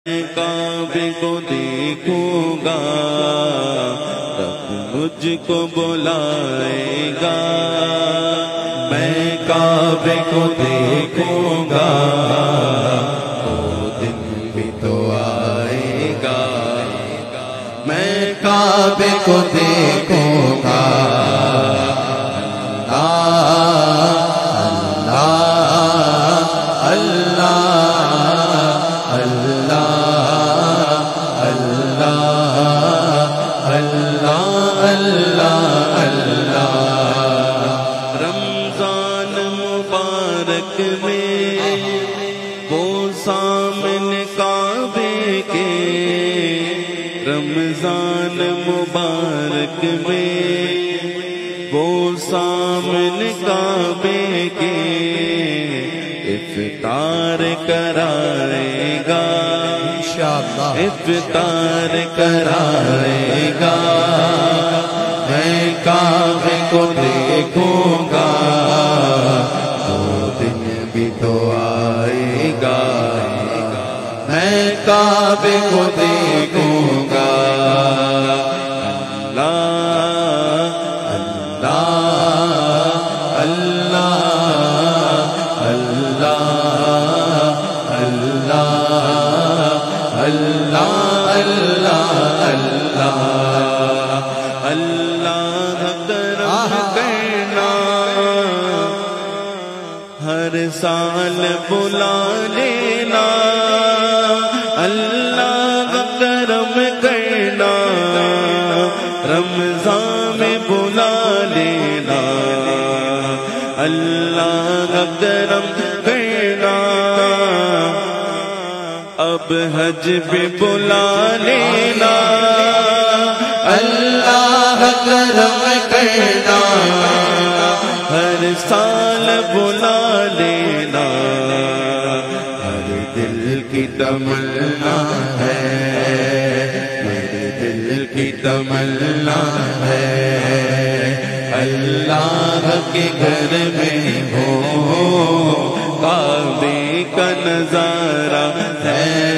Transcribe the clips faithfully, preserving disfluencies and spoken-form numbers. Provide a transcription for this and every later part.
میں کعبے کو دیکھوں گا رب مجھ کو بلائے گا، میں کعبے کو دیکھوں گا وہ دن بھی تو آئے گا، میں کعبے کو دیکھوں گا رمضان مبارک میں وہ سامنے کعبے کے افطار کرائے گا، انشاءاللہ افطار کرائے گا، میں کعبے کو دیکھوں گا وہ دن بھی تو آئے گا، میں کعبے کو دیکھوں گا ہر سال بلا لینا، اللہ کرم کرنا، رمضان میں بلا لینا، اللہ کرم کرنا، اب حج پہ بلا لینا، اللہ کرم کرنا، ہر سال بلا لینا، ہر دل کی تمنا ہے، میرے دل کی تمنا ہے، اللہ کے گھر میں ہو، کعبے کا نظارہ ہے،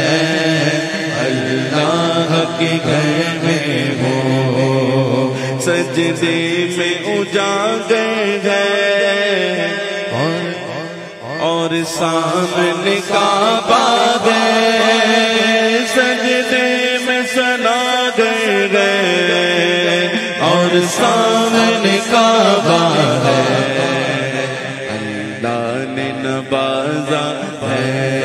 اللہ کے گھر میں ہو، سجدے میں اجاگر ہے اور سامنے کعبہ ہے، سجدے میں سناگر ہے اور سامنے کعبہ ہے، اللہ نے نوازا ہے،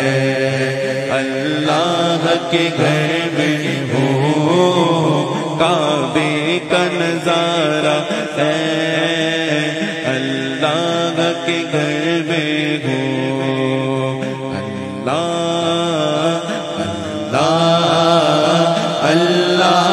اللہ کے گھر میں ہو، کعبے کا نظارہ ہے، اللہ کے گھر میں ہو، اللہ اللہ اللہ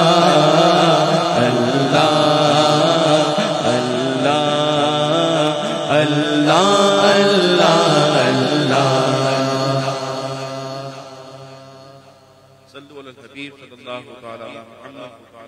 اللہ اللہ اللہ اللہ صلو علی الحبیب صلی اللہ تعالی علیہ وسلم۔